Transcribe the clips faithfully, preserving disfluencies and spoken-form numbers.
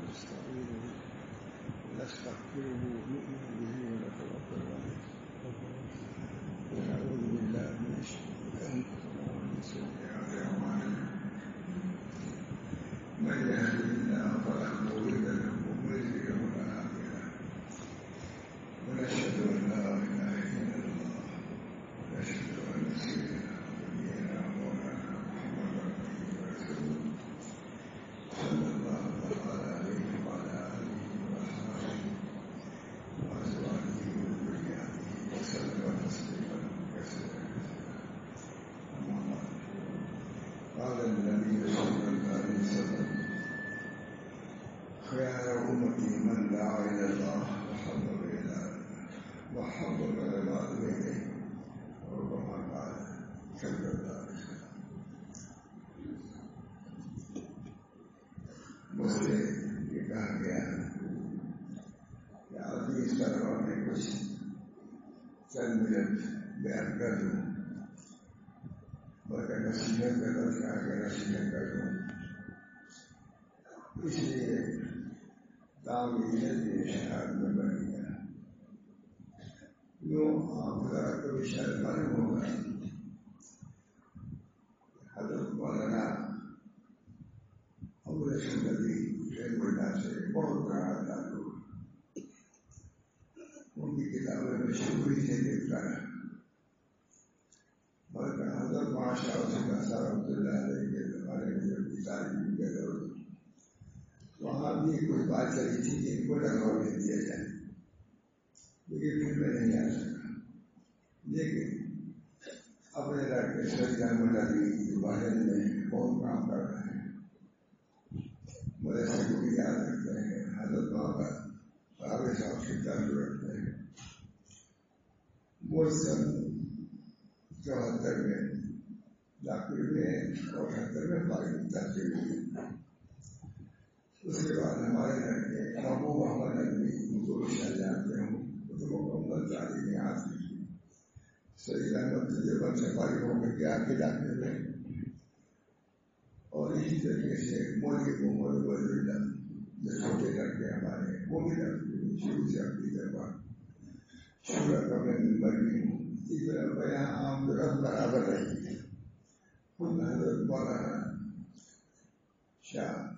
ونستعين به ونستغفره ونؤمن به ونتوكل عليه ونعوذ بالله من شرور أنفسنا ومن سيئات أعمالنا من يهده الله فلا مضل له ومن يضلل فلا هادي له ونشهد أن لا إله إلا الله ونشهد أن سيدنا ونبينا ومولانا محمدا عبده ورسوله صلى الله تعالى عليه وعلى آله وأصحابه وأزواجه وذرياته وسلم تسليما كثيرا أما بعد قال النبي صلى الله عليه وسلم خيار أمتي من دعا إلى الله وحبب إلى وحبب العباد إليه وربما قال صلى الله عليه وسلم مجھ سے یہ کہا گیا کہ آدمی اس طرح میں کچھ چند منٹ بیان کر دوں بلکہ نصیحت کا لفظ آ کے نصیحت کر دوں اس لیے تعمیر کی شرائط میں بن گیا یوں آپ ذرا کوئی شاید معلوم ہوگا حضرت مولانا ابو رسول نبی رحمہ اللہ سے بہت بڑا تعلق ان کی کتابیں مشہوری سے دیکھتا ہے بلکہ حضرت معاشا صاحب رحمۃ اللہ علیہ کے زمانے میں جب کی تعلیم کے دور وہاں بھی کوئی بات چلی تھی کہ ان کو لگاؤ دے دیا جائے لیکن پھر میں نہیں آ سکا لیکن اپنے لڑکے سید احمد علی کے بارے میں بہت کام کر رہے ہیں مدرسے کو بھی یاد رکھتے ہیں حضرت بابا بابے صاحب سے تعلق رکھتے ہیں وہ سن چوہتر میں داخل ہوئے اور اٹھہتر میں پاکستان تحصیل ہوئی اس کے بعد ہمارے لڑکے ابو محمد نبی ان کو شاید جانتے ہوں تو مکمل تعلیم حاصل کی سید احمد تجربہ سے فارغ ہو کر کے آگے ڈاکٹر میں اور اسی طریقے سے مولوی محمد ولی اللہ جو چھوٹے لڑکے ہمارے وہ بھی ڈاکٹر شروع سے اپنی دربار شورا کا میں ممبر بھی ہوں اس طرح بیاں عام درخت برابر رہی ہے خود حضرت مولانا شاہ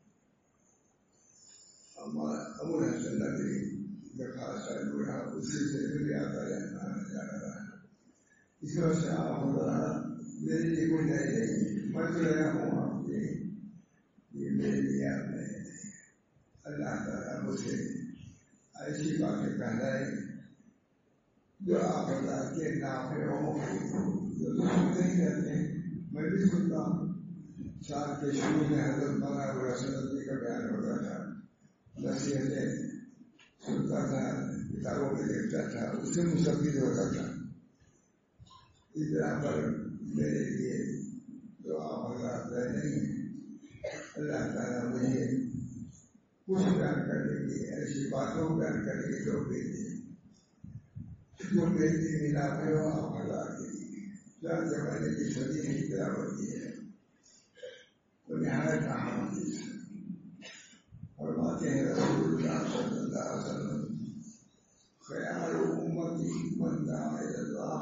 ابو حسن ندوی کا خاص تعلق رہا اسی سے بھی آتا جانا رہا اس وجہ سے آپ میرے لیے کوئی نئی نہیں میں تو رہا ہوں آپ کے یہ میرے لیے آپ نے اللہ تعالیٰ مجھے ایسی باتیں کہلائے جو آپ اللہ کے نافع ہوں جو تو سنتے ہی رہتے ہیں میں بھی سنتا ہوں سال کے شروع میں حضرت مولانا ابو حسن ندوی کا بیان ہوتا تھا نصیحتیں سنتا تھا کتابوں میں دیکھتا تھا اس سے مستفید ہوتا تھا اس طرح پر میرے لیے جو آپ حضرات رہ نہیں اللہ تعالیٰ مجھے کچھ بیان کرنے کی ایسی باتوں بیان کرنے کی توفیق دی جو میری ملا ہے وہ آپ حضرات کے لیے چار زمانے کی صدی کی تلاوت کی ہے وہ نہایت اہم چیز ہے فرماتے ہیں رسول اللہ صلی اللہ علیہ وسلم خیال امتی من دعا الی اللہ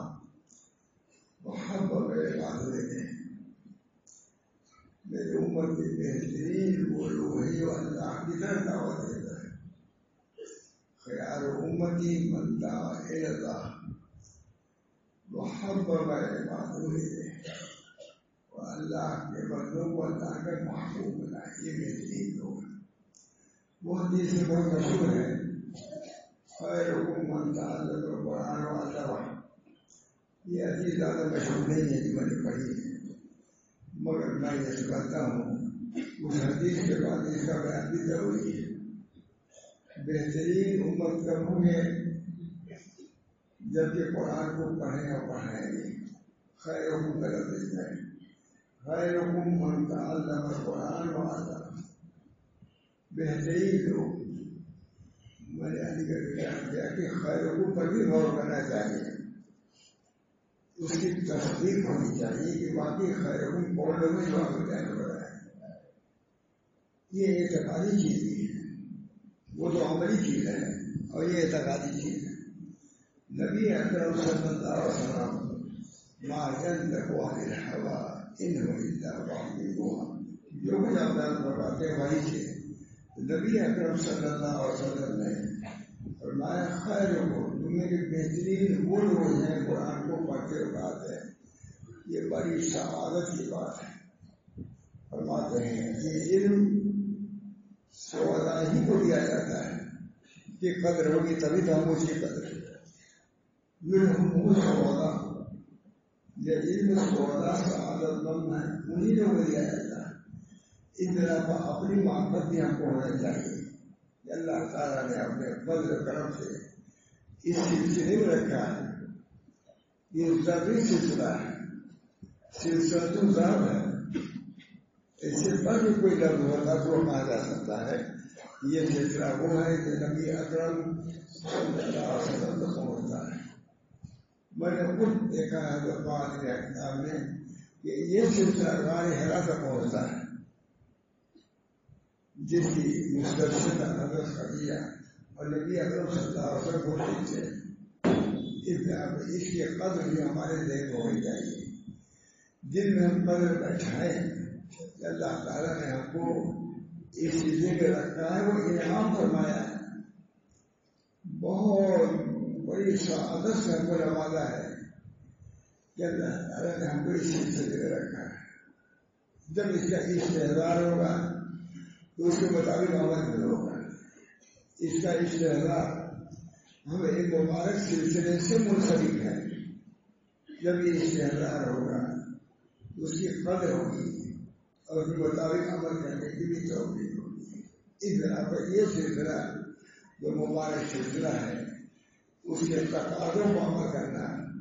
محبب عبادت میری امت کی بہترین وہ لوگ ہے جو اللہ کی طرف دعوت دیتا ہے خیال امتی من دعا الی اللہ محبب عبادت اور اللہ کے بندوں کو اللہ کا محبوب بنائے یہ بہترین لوگ ہیں وہ حدیث سے بہت مشہور ہے خیرکم من تعلم القرآن وعلمہ یہ حدیث زیادہ مشہور نہیں ہے کہ میں نے پڑھی ہے مگر میں یہ سمجھتا ہوں اس حدیث کے بعد اس کا بیان بھی ضروری ہے بہترین امت کب ہوں گے جبکہ قرآن کو پڑھیں اور پڑھائیں گے خیرکم کا لفظ ہے خیرکم من تعلم القرآن وعلمہ بہترین لوگ میں نے علی گڑھ بیان کیا کہ خیروں پر بھی غور کرنا چاہیے اس کی تصدیق ہونی چاہیے کہ باقی خیروں پڑھنے میں جو آپ بیان ہو رہا ہے یہ اعتباری چیز ہے وہ تو عملی چیز ہے اور یہ اعتقادی چیز ہے. نبی اکرم صلی اللہ علیہ وسلم ما ينطق عن الهوى ان هو الا وحی یوحی، جو کچھ آپ بیان فرماتے ہیں وہی سے. نبی اکرم صلی اللہ علیہ وسلم نے فرمایا خیر کو دنیا کے بہترین وہ لوگ ہیں قرآن کو پڑھتے اٹھاتے ہیں. یہ بڑی سعادت کی بات ہے. فرماتے ہیں یہ علم سودا ہی کو دیا جاتا ہے کہ قدر ہوگی تبھی تو ہم اس کی قدر ہے. علم سودا، یہ علم سودا سعادت مند ہے انہیں لوگ کو دیا جاتا ہے. اس طرح پر اپنی محبت بھی ہم کو ہونا چاہیے کہ اللہ تعالیٰ نے اپنے فضل کرم سے اس سلسلے میں رکھا ہے. یہ ضروری سلسلہ ہے، سلسلہ تو ضرور ہے. اس سے پر بھی کوئی لفظ ہوتا تو وہ کہا جا سکتا ہے یہ سلسلہ وہ ہے کہ نبی اکرم صلی اللہ علیہ وسلم تک پہنچتا ہے. میں نے خود دیکھا ہے دربار کتاب میں کہ یہ سلسلہ غار حرا تک پہنچتا ہے جس کی مسترشد حضرت خدیجہ اور نبی اکرم صلی اللہ علیہ وسلم کو دیکھتے ہیں. اس کی قدر بھی ہمارے ذہن میں ہونی چاہیے. جن میں ہم قدر بیٹھائیں کہ اللہ تعالیٰ نے ہم کو اس چیزیں میں رکھا ہے، وہ انعام فرمایا ہے. بہت بڑی سعادت سے ہم کو نوازا ہے کہ اللہ تعالیٰ نے ہم کو اس سلسلے میں رکھا ہے. جب اس کا استحضار ہوگا تو اس کے مطابق عمل ہوگا. اس کا استحضار ہمیں ایک مبارک سلسلے سے منسلک ہے. جب یہ استحضار ہوگا تو اس کی قدر ہوگی اور اس کے مطابق عمل کرنے کی بھی توفیق ہوگی. اس طرح پر یہ سلسلہ جو مبارک سلسلہ ہے اس کے تقاضوں کو عمل کرنا،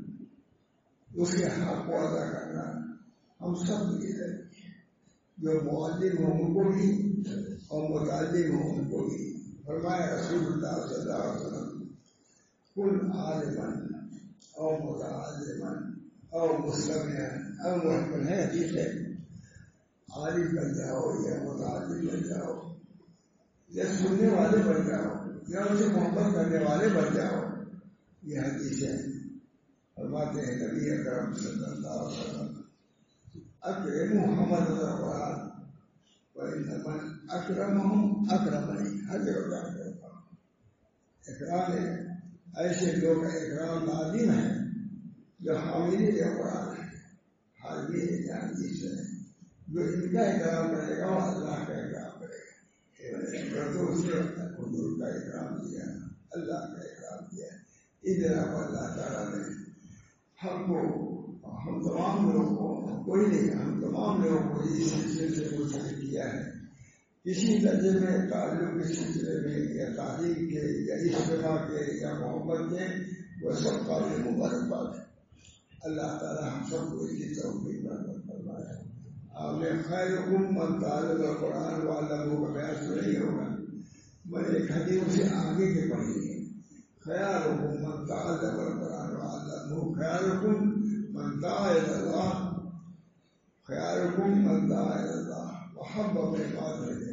اس کے حق کو ادا کرنا ہم سب کی ذمہ داری ہے. جو معلم ہوں ان کو بھی اور متعلم ہوں ان کو بھی. فرمایا رسول اللہ صلی اللہ علیہ وسلم کن عالما او متعلما او مستمعا او محکم ہے حدیث ہے. عالم بن جاؤ یا متعلم بن جاؤ یا سننے والے بن جاؤ یا ان سے محبت کرنے والے بن جاؤ. یہ حدیث ہے. فرماتے ہیں نبی اکرم صلی اللہ علیہ وسلم اکرموا حملۃ القرآن وإن من اکرمہم اکرمنی. ہر جگہ بیان کرتا ہوں اکرام ہے ایسے لوگ اکرام لازم ہے جو حامل قرآن ہے، حامل حدیث ہے. جو ان کا اکرام کرے گا وہ اللہ کا اکرام کرے گا. تو اس نے حضور کا اکرام کیا، اللہ کا اکرام کیا. اس طرح پر اللہ تعالیٰ نے ہم کو، ہم تمام لوگوں کو، کوئی نہیں ہم تمام لوگوں کو اس سلسلے سے منسلک کیا ہے. کسی درجے میں تعلق کے سلسلے میں یا تعلیم کے یا اجتماع کے یا محبت کے وہ سب قابل مبارکباد ہے. اللہ تعالیٰ ہم سب کو اس کی توفیق عطا فرمائے. آپ نے خیرکم من تعلم القرآن وعلمہ کا بیان تو نہیں ہوگا. میں نے ایک حدیث سے آگے کے پڑھی ہے. خیرکم من تعلم القرآن وعلمہ، خیرکم من دعا الی اللہ، خیرکم من دعا الی اللہ وحبب عبادہ.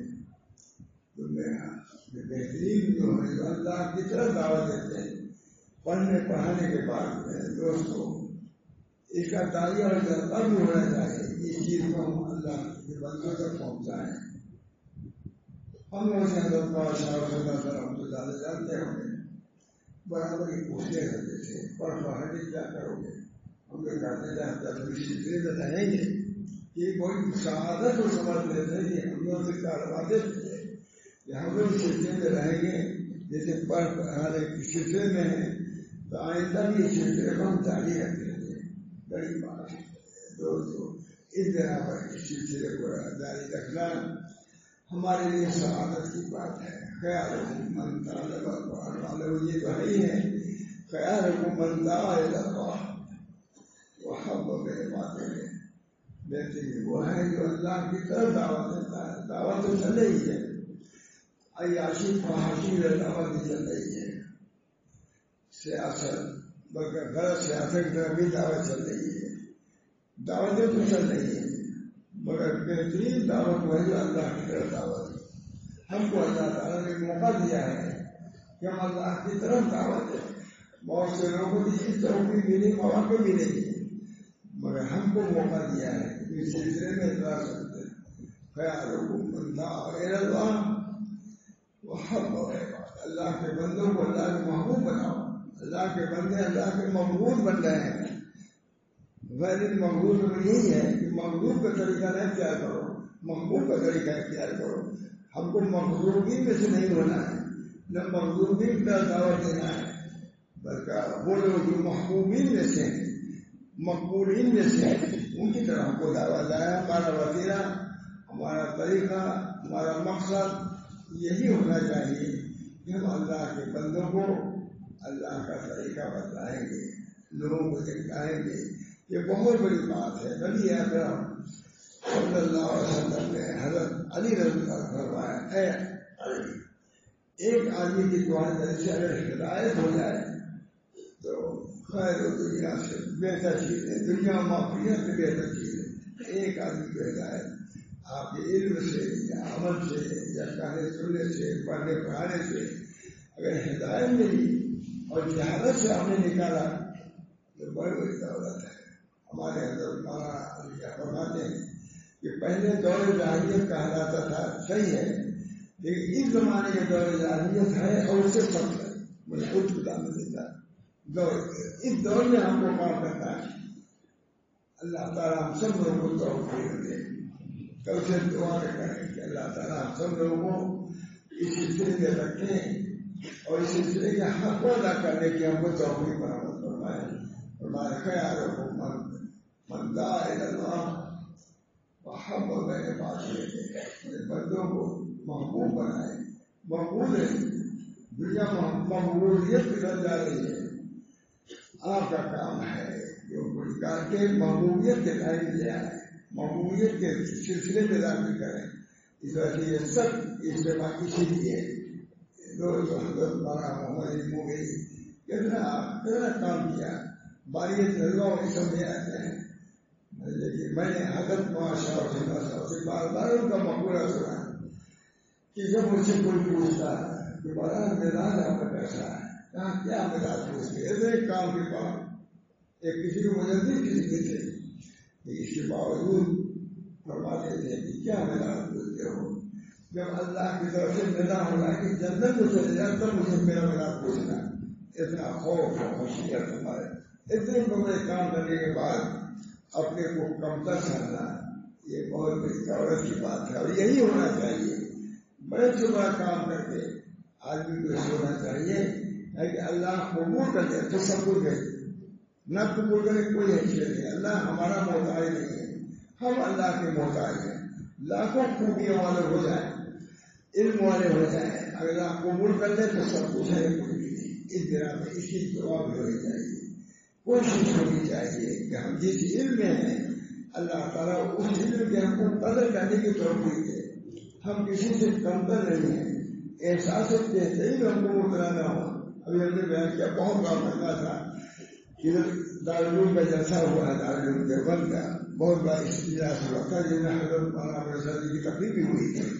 بہترین جو ہے جو اللہ کی طرف دعوت دیتے ہیں پڑھنے پڑھانے کے بعد میں دوستوں اس کا داعیہ اور جذبہ بھی ہونا چاہیے. اس چیز کو ہم اللہ کے بندوں تک پہنچائیں. ہم لوگ سے حضرت شاہ صلی اللہ علیہ وسلم جانتے ہوں گے برابر ہی پوچھتے رہتے تھے پڑھ پڑھنے کیا کرو گے. ہم لوگ کہتے ہیں سلسلے میں رہیں گے. یہ کوئی سعادت کو سمجھ لیتے ہیں کہ ہم لوگ سے کارواتے تھے کہ ہم لوگ سلسلے میں رہیں گے. جیسے پڑھ پڑھانے کے سلسلے میں ہیں تو آئندہ بھی اس سلسلے کو ہم جاری رکھتے تھے. بڑی بات ہے دوستوں. اس طرح پر اس سلسلے کو جاری رکھنا ہمارے لیے سعادت کی بات ہے. خیرکم من تعلم القرآن وعلمہ، یہ تو ہے ہی ہے. خیرکم من دعا الی اللہ وحبب عبادہ. بہترین وہ ہے جو اللہ کی طرف دعوت دیتا ہے. دعوت تو چل رہی ہے، عیاشی فحاشی میں دعوت بھی چل رہی ہے. سیاست بلکہ غلط سیاست کی طرف بھی دعوت چل رہی ہے. دعوتیں تو چل رہی ہیں مگر بہترین دعوت وہی اللہ کی طرف دعوت ہے. ہم کو اللہ تعالیٰ نے موقع دیا ہے کہ ہم اللہ کی طرف دعوت دیں. بہت سے لوگوں کی چیز چوکی ملی مواقع ملے گی مگر ہم کو موقع دیا ہے اس سلسلے میں اطلاع سکتے ہیں. خیالکم من دعا الی اللہ وحب اللہ کے بندوں کو اللہ کے محبوب بناؤ. اللہ کے بندے اللہ کے مقبول بن رہے ہیں. غیر مقبول میں یہی ہے کہ مقبول کا طریقہ نہ اختیار کرو, محبوب کا طریقہ اختیار کرو. ہم کو مقبولین میں سے نہیں ہونا ہے, نہ مقبولین کا دعوت دینا ہے, بلکہ وہ لوگ جو محبوبین میں سے مقبولین میں سے ان کی طرح ہم کو دعوت ہے. ہمارا وسیلہ, ہمارا طریقہ, ہمارا مقصد یہی ہونا چاہیے کہ ہم اللہ کے بندوں کو اللہ کا طریقہ بتائیں گے, لوگوں کو دکھائیں گے. یہ بہت بڑی بات ہے. نبی اکرم صلی اللہ علیہ وسلم نے حضرت علی رضی اللہ عنہ فرمایا, اے علی, ایک آدمی کی دعا سے اگر ہدایت ہو جائے تو خیر و دنیا سے بہتر چیز ہے, دنیا معافیت سے بہتر چیز ہے. ایک آدمی کو ہدایت آپ کے علم سے یا عمل سے یا کہنے سننے سے پڑھنے پڑھانے سے اگر ہدایت ملی اور جہالت سے ہم نے نکالا تو بڑی بڑی دولت ہے. ہمارے اندر مولانا فرماتے ہیں کہ پہلے دور جاہلیت کہلاتا تھا, صحیح ہے, لیکن اس زمانے کے دور جاہلیت ہے اور اس سے سخت ہے. مجھے خود خدا میں دیتا دور, اس دور میں ہم کو کام کرنا ہے. اللہ تعالیٰ ہم سب لوگوں کو توفیق دے. کل سے دعا کریں کہ اللہ تعالیٰ ہم سب لوگوں کو اس سلسلے میں رکھیں اور اس سلسلے کے حق ادا کرنے کی ہم کو توفیق برآمد فرمائے. فرمائے خیالکم من من دعا الی اللہ وحب میرے پاس میرے بندوں کو محبوب بنائے. محبوب ہے, دنیا محبوبیت کی طرف جا رہی ہے. آپ کا کام ہے جو کوئی کر کے محبوبیت کے ٹائم دیا ہے, محبوبیت کے سلسلے میں داخل کریں. اس وجہ سے یہ سب اجتماع اسی لیے روز حضرت مولانا محمد موغی کتنا کتنا کام کیا. باری تجربہ اس میں آتے ہیں, لیکن میں نے حضرت معاشرہ سے بار بار ان کا مقولہ سنا کہ جب مجھ سے کوئی پوچھتا کہ بڑا میدان آپ کا کیسا ہے, کہاں کیا میدان پوچھتے ایسے کام کے بعد ایک کسی کو مدد نہیں کسی کے تھے, اس کے باوجود فرماتے تھے کہ کیا میدان پوچھتے ہو. جب اللہ کی طرف سے میدان ہوگا کہ جنت کو چلے جائے تب مجھے میرا میدان پوچھنا. اتنا خوف اور خشیت ہمارے اتنے بڑے کام کرنے کے بعد اپنے کو کمتر سمجھنا, یہ بہت بڑی دولت کی بات ہے. اور یہی ہونا چاہیے. بڑے سے بڑا کام کر کے آدمی کو یہ ہونا چاہیے کہ اللہ قبول کر دے تو سب کچھ ہے, نہ قبول کرے کوئی حیثیت نہیں. اللہ ہمارا محتاج نہیں ہے, ہم اللہ کے محتاج ہیں. لاکھوں خوبیوں والے ہو جائیں, علم والے ہو جائیں, اگر اللہ قبول کر دے تو سب کچھ ہے. کوئی بھی نہیں. اس طرح میں اس کی دعا بھی ہونی چاہیے, کوشش ہونی چاہیے کہ ہم جس علم میں ہیں اللہ تعالیٰ اس علم کے ہم کو قدر کرنے کی توفیق دے. ہم کسی سے کمتر نہیں ہیں. احساس بہترین میں ہم کو مبتلا نہ ہو. ابھی ہم نے بیان کیا بہت بڑا مہنگا تھا, دارالعلوم کا جلسہ ہوا ہے, دارالعلوم دیوبند کا بہت بڑا اجلاس ہوا تھا جس میں حضرت مولانا مرزا کی تقریر بھی ہوئی تھی.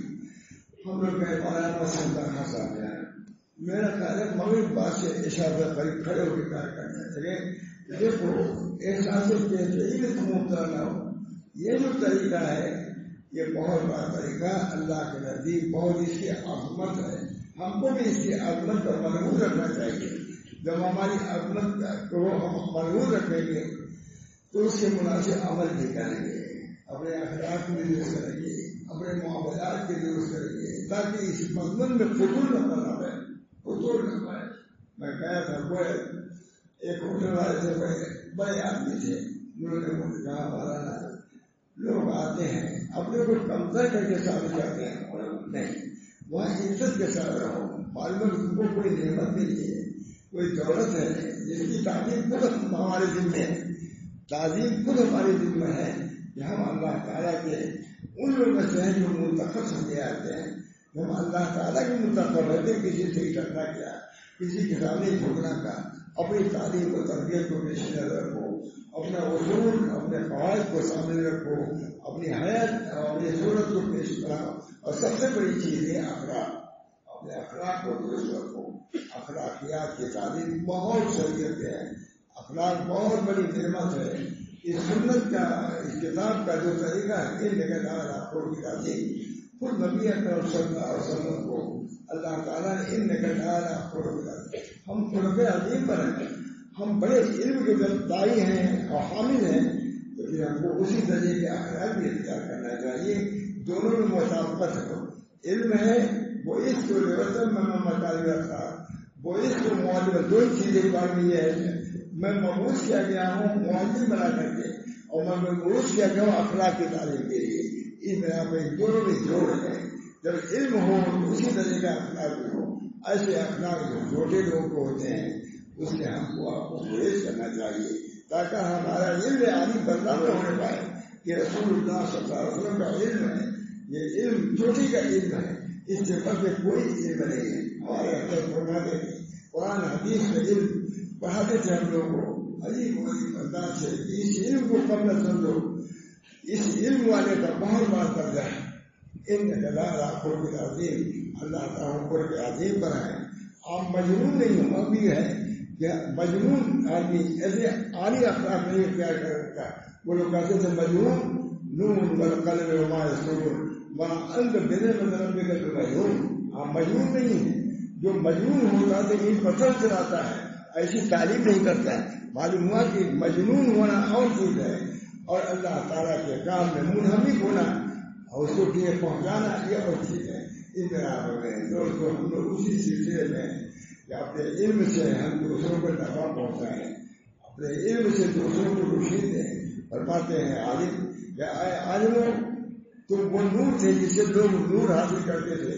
ہم لوگ گئے مولانا پسند کا صاحب میں, میرا خیال ہے مغرب بات سے اشارہ قریب کھڑے ہو کے کار کرنا چاہیے. دیکھو احساس بہترین میں تم مبتلا نہ ہو. یہ جو طریقہ ہے یہ بہت بڑا طریقہ, اللہ کے نزدیک بہت اس کی عظمت ہے. ہم کو بھی اس کی عظمت پر محفوظ رکھنا چاہیے. جب ہماری عظمت کو ہم محفوظ رکھیں گے تو اس کے مناسب عمل بھی کریں گے, اپنے اخلاق میں درست کریں گے, اپنے معاملات کے درست کریں گے, تاکہ اس مضمون میں فضول نہ بنا پائے, فضول نہ پائے. میں گیا تھا کوئی ایک ہوٹل والے سے بڑے بڑے آدمی تھے, انہوں نے مجھے کہا مولانا لوگ آتے ہیں اپنے کو کمزور کر کے شامل کرتے ہیں, اور نہیں, وہاں عزت کے ساتھ رہو. معلوم تم کو کوئی نعمت ملی ہے, کوئی دولت ہے جس کی تعلیم خود ہمارے ذمہ ہے. تعلیم خود ہمارے ذمہ ہے کہ ہم اللہ تعالیٰ کے ان لوگوں میں سے جو منتخب سمجھے آتے ہیں. ہم اللہ تعالیٰ کے منتخب رہتے, کسی سے اکٹھا کیا, کسی کے سامنے جھکنا کا. اپنی تعلیم و تربیت کو پیش نظر رکھو, اپنا اصول اپنے قواعد کو سامنے رکھو, اپنی حیات اور اپنی ضرورت کو پیش کراؤ. اور سب سے بڑی چیز ہے اخلاق. اپنے اخلاق کو درست رکھو. اخلاقیات کی تعلیم بہت شریعت ہے. اخلاق بہت بڑی نعمت ہے. اس سنت کا اس کتاب کا جو طریقہ ہے ان نگہدار آپ کو بتاتے خود نبی اکرم صلی اللہ علیہ وسلم کو اللہ تعالیٰ نے ان نگہدار آپ کو بتاتے. ہم خلق عظیم پر ہیں, ہم بڑے علم کے جب دائی ہیں اور حامل ہیں تو پھر ہم کو اسی طریقے کے اخلاق بھی اختیار کرنا چاہیے. دونوں میں مطابقت ہے. علم ہے وہ اس کو وطن میں مطالبہ تھا, وہ اس کو معلوم دو ہی چیزیں بار میں یہ ہے میں مبعوث کیا گیا ہوں معلم بنا کر کے, اور میں مبعوث کیا گیا ہوں اخلاق کی تعلیم کے لیے. اس بنا پہ دونوں میں جوڑ ہے. جب علم ہو تو اسی طرح کا اخلاق بھی ہو. ایسے اخلاق جو چھوٹے لوگوں کو ہوتے ہیں اس لیے ہم کو آپ کو گریز کرنا چاہیے تاکہ ہمارا علم عالی بدلا نہ ہونے پائے. یہ رسول اللہ صلی اللہ علیہ وسلم کا علم ہے, یہ علم چوٹی کا علم ہے, اس سے بڑھ کے کوئی علم نہیں ہے. ہمارے حضرت فرماتے ہیں قرآن حدیث کا علم پڑھاتے تھے ہم لوگوں کو عجیب عجیب انداز سے. اس علم کو کم نہ سمجھو, اس علم والے کا بہت بڑا درجہ ہے. ان دلال آنکھوں کے عظیم اللہ تعالیٰ پر کے عظیم پر ہے. آپ مجنون نہیں ہو بھی ہے کہ مجنون آدمی ایسے عالی اخلاق نہیں اختیار کر سکتا. وہ لوگ کہتے تھے مجنون نون والقلم وما یسطرون ما انت بنعمت ربک بمجنون. آپ مجنون نہیں ہیں. جو مجنون ہوتا ہے تو یہ پتھر چلاتا ہے, ایسی تعلیم نہیں کرتا ہے. معلوم ہوا کہ مجنون ہونا اور چیز ہے اور اللہ تعالیٰ کے کام میں منہمک ہونا اور اس کو کیے پہنچانا یہ اور چیز ہے. اس طرح دوستوں ہم لوگ اسی سلسلے میں کہ اپنے علم سے ہم دوسروں کو نفع پہنچائیں, اپنے علم سے دوسروں کو روشنی دیں. فرماتے ہیں عالم کہ اے عالموں تم وہ نور تھے جس سے لوگ نور حاصل کرتے تھے.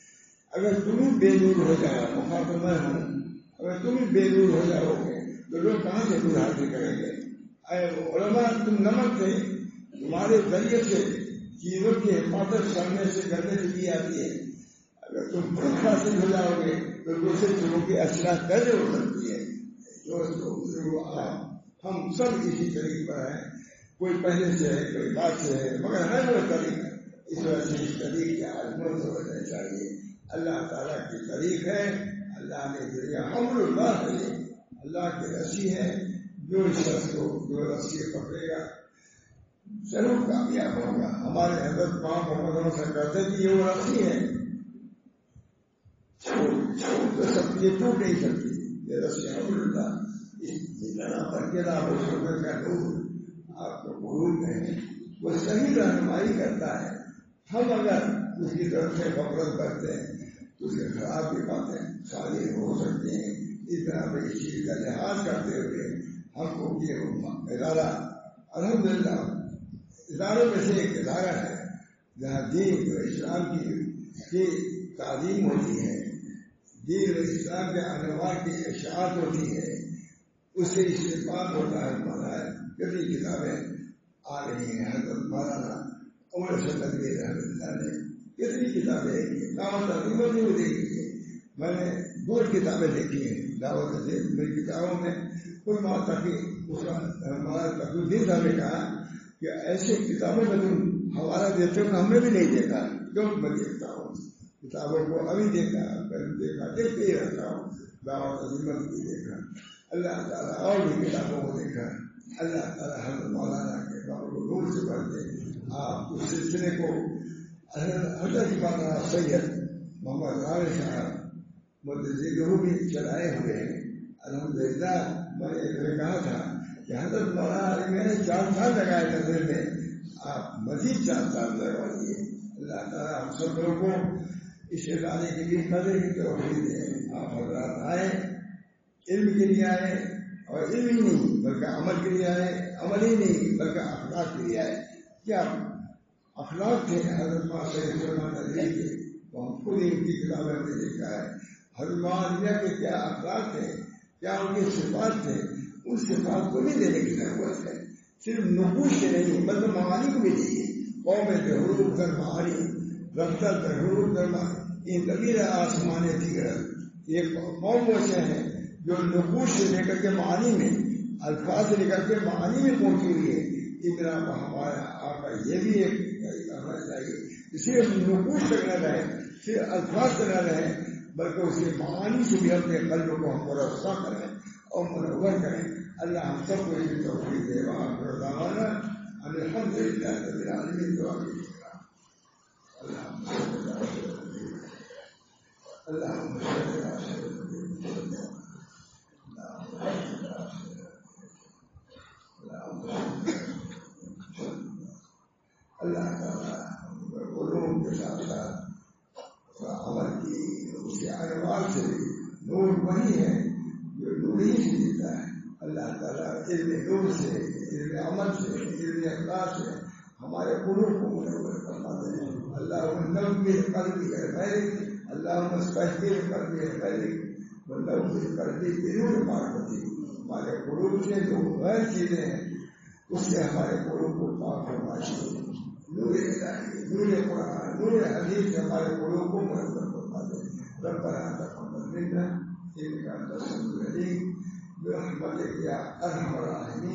اگر تم بے نور ہو جاؤ مخاطب میں ہوں, اگر تم بے نور ہو جاؤ گے تو لوگ کہاں سے نور حاصل کریں گے. اے علماء تم نمک تھے, تمہارے ذریعے سے چیزوں کی حفاظت کرنے سے کرنے سے کی آتی ہے. اگر تم خود حاصل ہو جاؤ گے تو دوسرے چیزوں کی اصلاح کیسے ہو سکتی ہے. دوستوں ہم سب اسی طریقے پر ہیں, کوئی پہلے سے ہے کوئی بات سے ہے مگر ہے وہ طریقہ. اس وجہ سے اس طریقے کے عظمت ہونا چاہیے. اللہ تعالیٰ کی طریق ہے. اللہ نے دنیا حمل اللہ ہے, اللہ کی رسی ہے. جو اس شخص کو جو رسی پکڑے گا ضرور کامیاب ہوگا. ہمارے حضرت ماں محمد سے کہتے کہ یہ وہ رسی ہے, چھوٹ تو سب یہ ٹوٹ نہیں سکتی. یہ رسی حمل اللہ جتنا پرکیلا ہو شکر کا نور آپ کو قبول کریں, وہ صحیح رہنمائی کرتا ہے. ہم اگر اس کی طرف سے غفلت کرتے ہیں تو اس کے خراب بھی باتیں ساری ہو سکتی ہیں. اس طرح میں اس چیز کا لحاظ کرتے ہوئے ہم کو یہ ادارہ الحمدللہ اداروں میں سے ایک ادارہ ہے جہاں دین و اسلام کی تعلیم ہوتی ہے, دین و اسلام کے انواع کی اشاعت ہوتی ہے, اس سے استفاد ہوتا ہے. مولانا کتنی کتابیں آ رہی ہیں. حضرت مولانا عمر شدید رحمۃ اللہ نے کتنی کتابیں لکھی, دعوت عظیمت بھی دیکھی ہے. میں نے بہت کتابیں دیکھی ہیں دعوت سے. میری کتابوں میں کوئی بات تاکہ اس کا ہمارا تقریباً صاحب نے کہا کہ ایسے کتابوں میں تم حوالہ دیتے ہو ہم نے بھی نہیں دیکھا. جو میں دیکھتا ہوں کتابوں کو ابھی دیکھا دیکھا دیکھتے ہی رہتا ہوں. دعوت عظیمت بھی دیکھا, اللہ تعالیٰ اور بھی کتابوں کو دیکھا. اللہ تعالیٰ حضرت مولانا کے بابر کو نور سے بھر دے. آپ اس سلسلے کو حضرت مولانا سید محمد غالب صاحب مدرسہ بھی چلائے ہوئے ہیں. الحمدللہ میں نے کہا تھا کہ حضرت مولانا میں نے چار سال لگائے نظر میں, آپ مزید چار سال لگا دیے. اللہ تعالیٰ ہم سب لوگوں کو اس ادارے کے لیے قدر کی توفیق دے. آپ حضرات آئے, علم کے لیے آئے, اور علم ہی نہیں بلکہ عمل کے لیے آئے, عمل ہی نہیں بلکہ اخلاق کے لیے آئے. کیا اخلاق تھے حضرت ماں سید سلمان علی کے, تو ہم خود ان کی کتابیں میں دیکھا ہے. حضرت ماں علیہ کے کیا اخلاق تھے, کیا ان کے صفات تھے. ان صفات کو بھی دینے کی ضرورت ہے, صرف نقوش سے نہیں بلکہ معانی کو بھی دیجیے. قوم کے حروف در معانی رفتہ در حروف در معانی, ان کبیر آسمان دیگر ایک قوم ویسے ہیں جو نقوش سے لے کر کے معانی میں الفاظ سے لے کر کے معانی میں پہنچی ہوئی ہے. اس طرح ہمارا آپ کا یہ بھی ایک کرنا چاہیے. صرف نقوش تک نہ رہے, صرف الفاظ نہ رہیں بلکہ اس کے معانی سے بھی اپنے قلب کو ہم مرفع کریں اور منور کریں. اللہ ہم سب کو یہ توفیق دے. وآخر دعوانا ان الحمد للہ رب العالمین. دعا کیجیے گا. اللہم صلی اللہ علیہ وسلم. اللہم صلی اللہ علیہ وسلم. اللہ تعالیٰ علوم کے ساتھ ساتھ عمل کی اس کے انوار سے نور وہی ہے جو نور ہی سے دیتا ہے. اللہ تعالیٰ علم نور سے، علم عمل سے، علم اخلاق سے ہمارے قلوب کو منور فرما دے. اللہم نور قلبی غیرک، اللہم استحقر قلبی غیرک ونور قلبی بنور معرفتی. ہمارے قلوب سے جو غیر چیزیں ہیں اس سے ہمارے قلوب کو پاک فرما دے. نور الہی، نور قرآن، نور حدیث سے ہمارے قلوب کو منور فرما دے. ربنا تقبل منا انک انت السمیع العلیم برحمتک یا ارحم الراحمین.